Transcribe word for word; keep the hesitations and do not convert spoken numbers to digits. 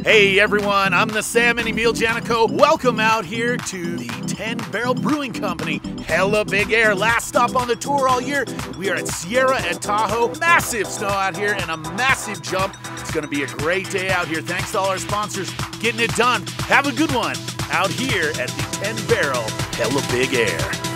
Hey everyone, I'm the Sam and Emil Janico. Welcome out here to the ten barrel Brewing Company. Hella big air. Last stop on the tour all year. We are at Sierra-At-Tahoe. Massive snow out here and a massive jump. It's going to be a great day out here. Thanks to all our sponsors getting it done. Have a good one out here at the ten barrel Hella Big Air.